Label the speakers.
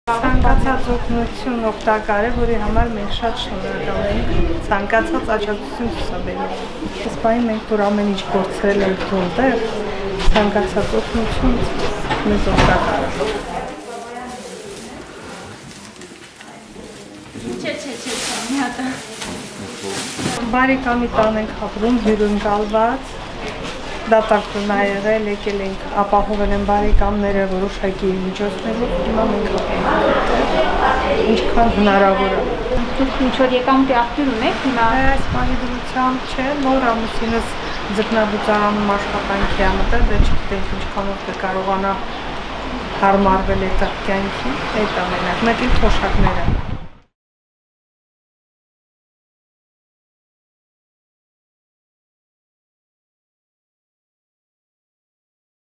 Speaker 1: Ցանկացած օգնություն օգտակար է, որի համար մենք շատ շնորհակալ ենք, ցանկացած աջակցություն ցուցաբերել։ Այս պահին մենք որ ամեն ինչ կորցրել ենք տունտեղ, ցանկացած օգնություն մեզ օգտակար է։
Speaker 2: մի հատ։
Speaker 1: Բարեկամի տան ենք ապրում, հյուրընկալված, դատարկ տուն ա եղել, եկել ենք, ապահովել են բարեկամները որոշակի միջոցներով, հիմա մենք ապրում ենք, ինչքան հնարավոր է։
Speaker 2: Դուք ինչ-որ եկամուտի աղբյուր ունեք հիմա։
Speaker 1: Այս պահի դրությամբ չէ, նոր ամուսինս ձկնաբուծարանում աշխատանքի ա մտել, դե չգիտենք ինչքանով կկարողանա հարմարվել այդ կյանքի, այդ ամենակ, մեկ էլ թոշակները։